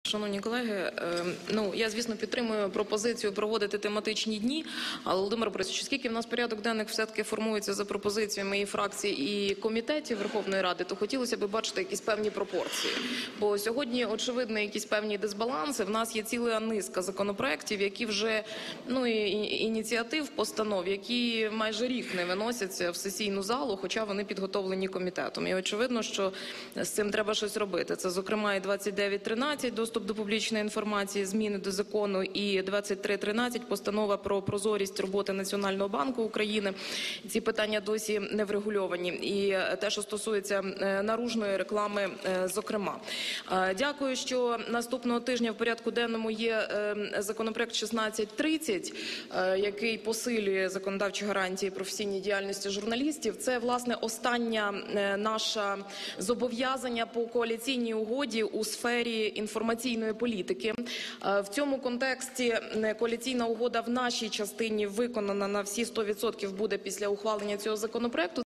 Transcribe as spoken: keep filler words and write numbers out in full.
Шановні колеги, ну я, звісно, підтримую пропозицію проводити тематичні дні, але, Володимир Борисович, оскільки в нас порядок денних все-таки формується за пропозиціями і фракцій, і комітетів Верховної Ради, то хотілося б бачити якісь певні пропорції. Бо сьогодні, очевидно, якісь певні дисбаланси. В нас є ціла низка законопроєктів, які вже, ну, і ініціатив, постанов, які майже рік не виносяться в сесійну залу, хоча вони підготовлені комітетом. І очевидно, що з цим треба щось робити. Це, зокрема, і двадцять дев'ять тринадцять, доступ до публічної інформації, зміни до закону, і двадцять три тринадцять, постанова про прозорість роботи Національного банку України. Ці питання досі не врегульовані. І те, що стосується наружної реклами, зокрема. Дякую, що наступного тижня в порядку денному є законопроект шістнадцять тридцять, який посилює законодавчі гарантії професійній діяльності журналістів. Це, власне, останнє наше зобов'язання по коаліційній угоді у сфері інформаційної політики. В цьому контексті коаліційна угода в нашій частині виконана на всі сто відсотків буде після ухвалення цього законопроекту.